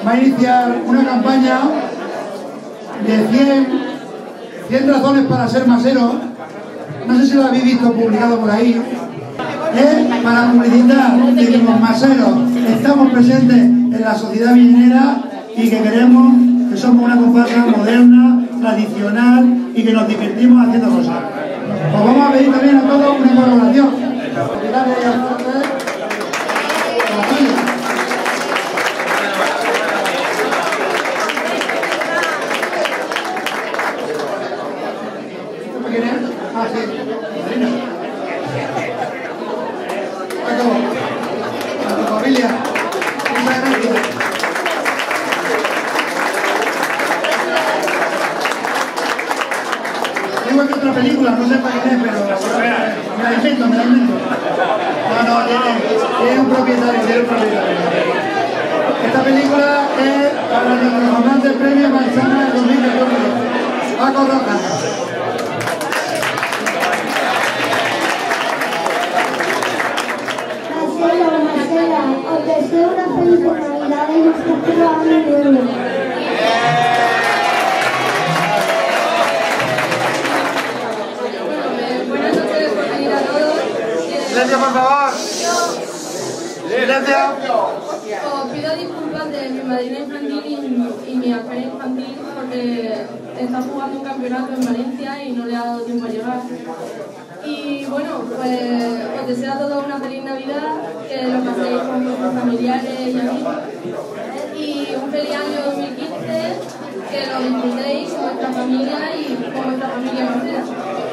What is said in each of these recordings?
va a iniciar una campaña de 100 razones para ser masero. No sé si lo habéis visto publicado por ahí. Es para publicitar de que los maseros estamos presentes en la sociedad villenera y que queremos que somos una comparsa moderna, tradicional y que nos divertimos haciendo cosas. Os vamos a pedir también a todos una colaboración. Ah, sí. A tu familia. Muchas gracias. Tengo aquí otra película, no sé para qué es, pero me la invento. No, tiene un propietario, Esta película es para nuestro ganante del premio Manzana de 2014. Paco Rojas. Os deseo una feliz Navidad y un próspero año nuevo. Buenas noches, bienvenidos a todos. Silencio, por favor. Silencio. Os pido disculpas de mi madrina infantil y mi alcalde infantil porque está jugando un campeonato en Valencia y no le ha dado tiempo a llegar. Y bueno, pues os deseo a todos una feliz Navidad, que lo paséis con vuestros familiares y amigos. Y un feliz año 2015, que lo disfrutéis con vuestra familia y con vuestra familia masera.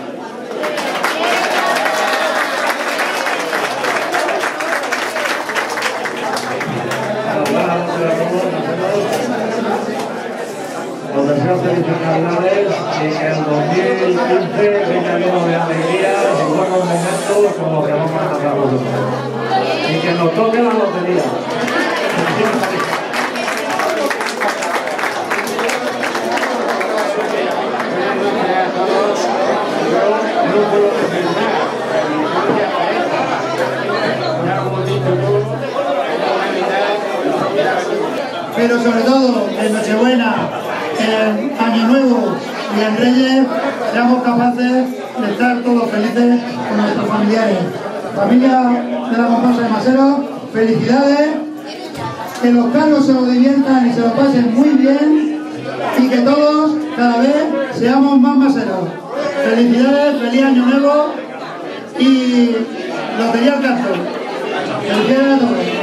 Os deseo felices Navidades y que el 2015 venga lleno de alegrías y buenos momentos como los que vamos a pasar nosotros. Y que nos toque la lotería. Pero sobre todo en Nochebuena, en Año Nuevo y en Reyes, seamos capaces de estar todos felices con nuestros familiares. Familia de la comparsa de Maseros, felicidades, que los cargos se lo diviertan y se lo pasen muy bien y que todos cada vez seamos más maseros. Felicidades, feliz Año Nuevo y Lotería al Canto. Felicidades a todos.